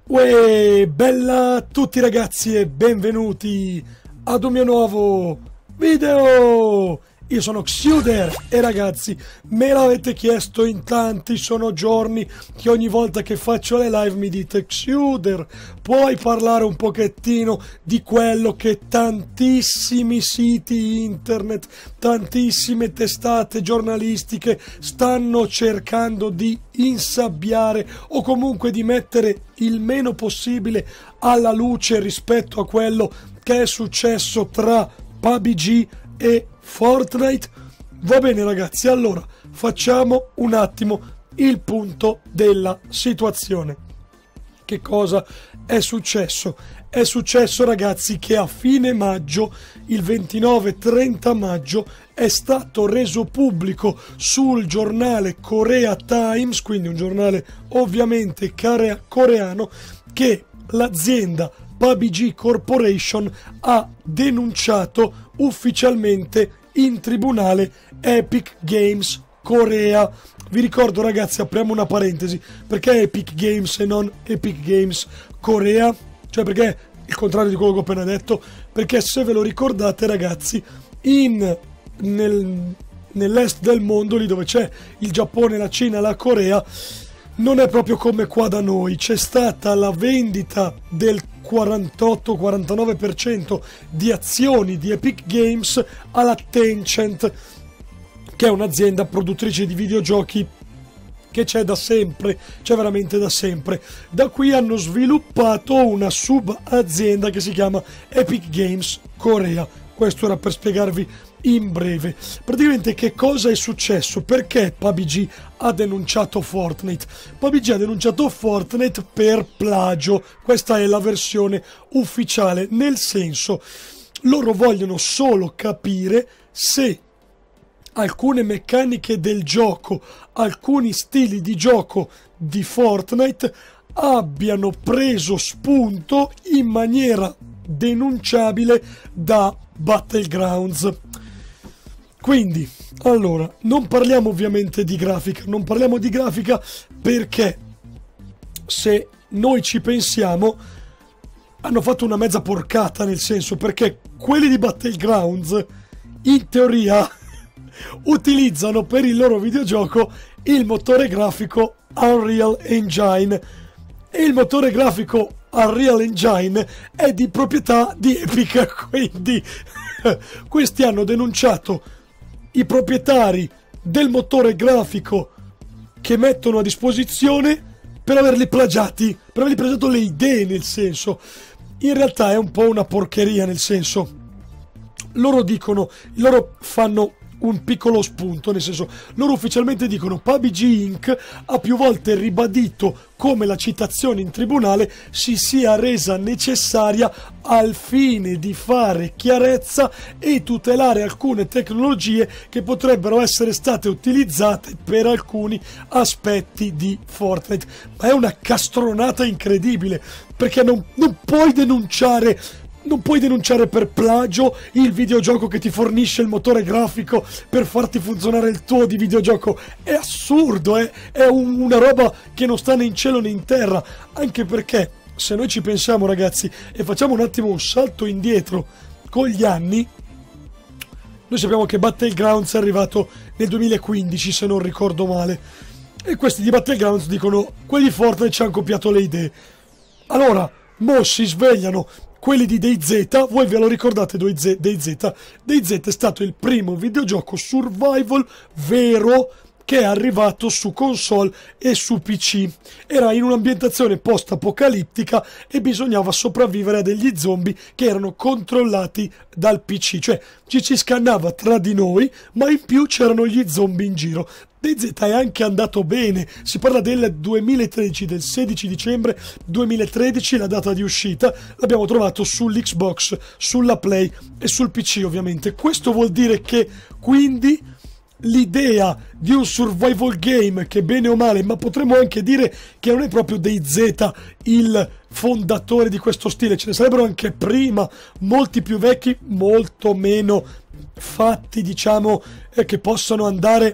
Uè, bella a tutti ragazzi e benvenuti ad un mio nuovo video! Io sono Xuder e ragazzi, me l'avete chiesto in tanti, sono giorni che ogni volta che faccio le live mi dite Xuder, puoi parlare un pochettino di quello che tantissimi siti internet, tantissime testate giornalistiche stanno cercando di insabbiare o comunque di mettere il meno possibile alla luce rispetto a quello che è successo tra PUBG e Fortnite? Va bene ragazzi, allora facciamo un attimo il punto della situazione. Che cosa è successo? È successo ragazzi che a fine maggio, il 29-30 maggio, è stato reso pubblico sul giornale Korea Times, quindi un giornale ovviamente coreano, che l'azienda PUBG Corporation ha denunciato ufficialmente in tribunale Epic Games Corea. Vi ricordo ragazzi, apriamo una parentesi, perché Epic Games e non Epic Games Corea? Cioè perché il contrario di quello che ho appena detto? Perché se ve lo ricordate ragazzi, nell'est del mondo, lì dove c'è il Giappone, la Cina, la Corea, non è proprio come qua da noi. C'è stata la vendita del 48-49% di azioni di Epic Games alla Tencent, che è un'azienda produttrice di videogiochi che c'è da sempre, c'è veramente da sempre. Da qui hanno sviluppato una sub-azienda che si chiama Epic Games Corea. Questo era per spiegarvi in breve. Praticamente che cosa è successo? Perché PUBG ha denunciato Fortnite? PUBG ha denunciato Fortnite per plagio. Questa è la versione ufficiale, nel senso, loro vogliono solo capire se alcune meccaniche del gioco, alcuni stili di gioco di Fortnite abbiano preso spunto in maniera denunciabile da Battlegrounds. Quindi, allora, non parliamo ovviamente di grafica, non parliamo di grafica perché se noi ci pensiamo hanno fatto una mezza porcata, nel senso, perché quelli di Battlegrounds in teoria utilizzano per il loro videogioco il motore grafico Unreal Engine e il motore grafico Unreal Engine è di proprietà di Epic, quindi questi hanno denunciato i proprietari del motore grafico che mettono a disposizione per averli plagiati, per averli plagiato le idee, nel senso, in realtà è un po' una porcheria, nel senso, loro fanno un piccolo spunto, nel senso, loro ufficialmente dicono PUBG Inc. ha più volte ribadito come la citazione in tribunale si sia resa necessaria al fine di fare chiarezza e tutelare alcune tecnologie che potrebbero essere state utilizzate per alcuni aspetti di Fortnite. Ma è una castronata incredibile, perché non puoi denunciare per plagio il videogioco che ti fornisce il motore grafico per farti funzionare il tuo di videogioco. È assurdo, è una roba che non sta né in cielo né in terra, anche perché se noi ci pensiamo ragazzi e facciamo un attimo un salto indietro con gli anni, noi sappiamo che Battlegrounds è arrivato nel 2015 se non ricordo male, e questi di Battlegrounds dicono quelli di Fortnite ci hanno copiato le idee. Allora mo si svegliano quelli di DayZ. Voi ve lo ricordate DayZ? DayZ è stato il primo videogioco survival vero che è arrivato su console e su PC. Era in un'ambientazione post-apocalittica e bisognava sopravvivere a degli zombie che erano controllati dal PC, cioè ci si scannava tra di noi, ma in più c'erano gli zombie in giro. DayZ è anche andato bene, si parla del 2013, del 16 dicembre 2013, la data di uscita, l'abbiamo trovato sull'Xbox, sulla Play e sul PC ovviamente. Questo vuol dire che quindi l'idea di un survival game che bene o male, ma potremmo anche dire che non è proprio DayZ il fondatore di questo stile, ce ne sarebbero anche prima, molti più vecchi, molto meno fatti, diciamo, che possano andare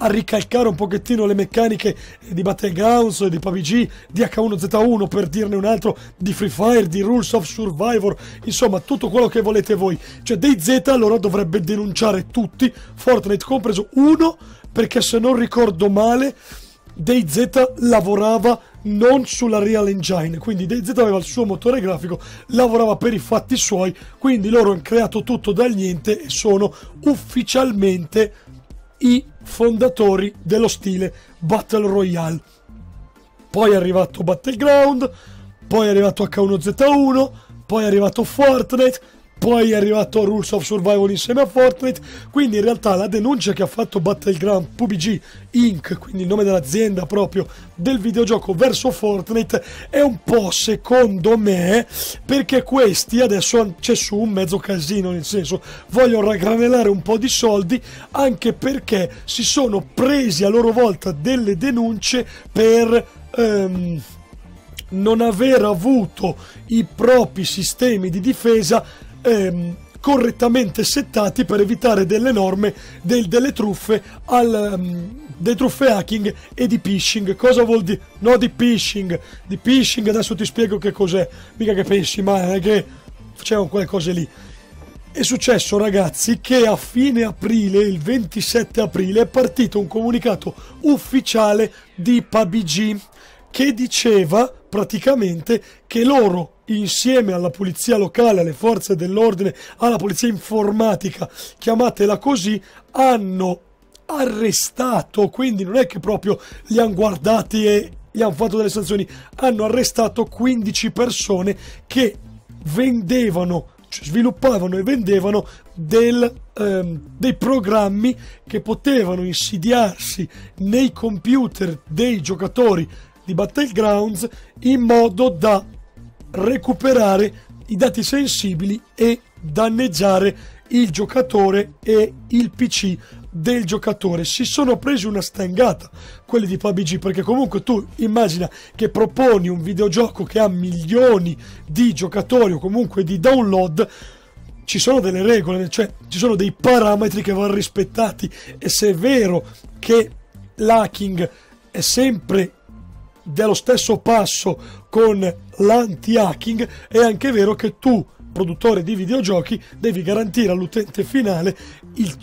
a ricalcare un pochettino le meccaniche di Battlegrounds, di PUBG, di H1Z1 per dirne un altro, di Free Fire, di Rules of Survivor, insomma tutto quello che volete voi. Cioè DayZ allora dovrebbe denunciare tutti, Fortnite compreso, uno perché se non ricordo male DayZ lavorava non sulla Real Engine, quindi DayZ aveva il suo motore grafico, lavorava per i fatti suoi, quindi loro hanno creato tutto dal niente e sono ufficialmente i fondatori dello stile Battle Royale. Poi è arrivato Battleground, poi è arrivato H1Z1, poi è arrivato Fortnite, poi è arrivato Rules of Survival insieme a Fortnite, quindi in realtà la denuncia che ha fatto Battleground PUBG Inc., quindi il nome dell'azienda proprio del videogioco, verso Fortnite è un po', secondo me, perché questi adesso c'è su un mezzo casino, nel senso vogliono raggranellare un po' di soldi, anche perché si sono presi a loro volta delle denunce per non aver avuto i propri sistemi di difesa correttamente settati per evitare delle norme, delle truffe, dei truffe hacking e di phishing. Cosa vuol dire? No, di phishing. Di phishing adesso ti spiego che cos'è. Mica che pensi, ma è che facevano quelle cose lì. È successo, ragazzi, che a fine aprile, il 27 aprile, è partito un comunicato ufficiale di PUBG che diceva praticamente che loro, insieme alla polizia locale, alle forze dell'ordine, alla polizia informatica, chiamatela così, hanno arrestato, quindi non è che proprio li hanno guardati e gli hanno fatto delle sanzioni, hanno arrestato 15 persone che vendevano, cioè sviluppavano e vendevano dei programmi che potevano insidiarsi nei computer dei giocatori di Battlegrounds in modo da recuperare i dati sensibili e danneggiare il giocatore e il PC del giocatore. Si sono presi una stangata quelli di PUBG, perché comunque tu immagina che proponi un videogioco che ha milioni di giocatori o comunque di download, ci sono delle regole, cioè ci sono dei parametri che vanno rispettati, e se è vero che l'hacking è sempre dello stesso passo con l'anti-hacking, è anche vero che tu, produttore di videogiochi, devi garantire all'utente finale il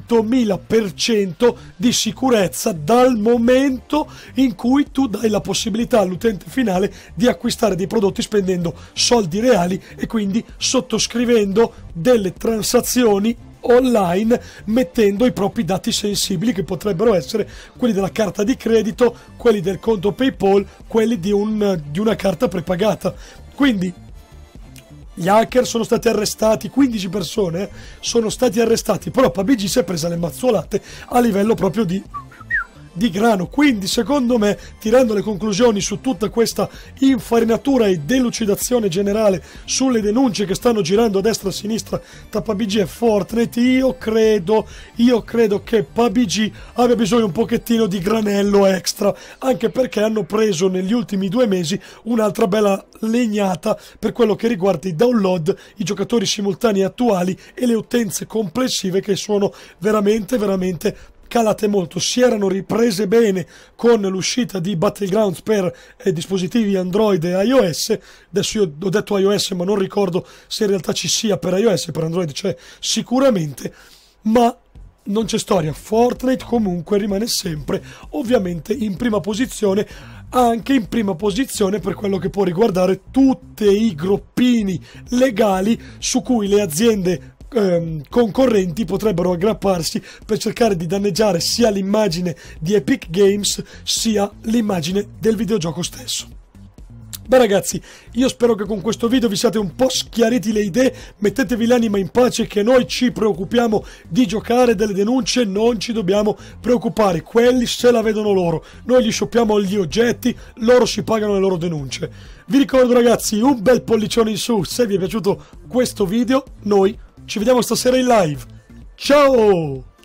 100.000% di sicurezza dal momento in cui tu dai la possibilità all'utente finale di acquistare dei prodotti spendendo soldi reali e quindi sottoscrivendo delle transazioni online, mettendo i propri dati sensibili, che potrebbero essere quelli della carta di credito, quelli del conto PayPal, quelli di una carta prepagata. Quindi gli hacker sono stati arrestati, 15 persone sono stati arrestati, però PUBG si è presa le mazzolate a livello proprio di grano. Quindi secondo me, tirando le conclusioni su tutta questa infarinatura e delucidazione generale sulle denunce che stanno girando a destra e a sinistra tra PUBG e Fortnite, io credo che PUBG abbia bisogno un pochettino di granello extra, anche perché hanno preso negli ultimi 2 mesi un'altra bella legnata per quello che riguarda i download, i giocatori simultanei attuali e le utenze complessive, che sono veramente calate molto. Si erano riprese bene con l'uscita di Battlegrounds per dispositivi Android e iOS. Adesso io ho detto iOS, ma non ricordo se in realtà ci sia per iOS, per Android c'è sicuramente, ma non c'è storia. Fortnite comunque rimane sempre ovviamente in prima posizione, anche in prima posizione per quello che può riguardare tutti i groppini legali su cui le aziende concorrenti potrebbero aggrapparsi per cercare di danneggiare sia l'immagine di Epic Games sia l'immagine del videogioco stesso. Beh ragazzi, io spero che con questo video vi siate un po' schiariti le idee, mettetevi l'anima in pace, che noi ci preoccupiamo di giocare, delle denunce non ci dobbiamo preoccupare, quelli se la vedono loro, noi gli shoppiamo gli oggetti, loro si pagano le loro denunce. Vi ricordo ragazzi, un bel pollicione in su se vi è piaciuto questo video, noi ci vediamo stasera in live. Ciao!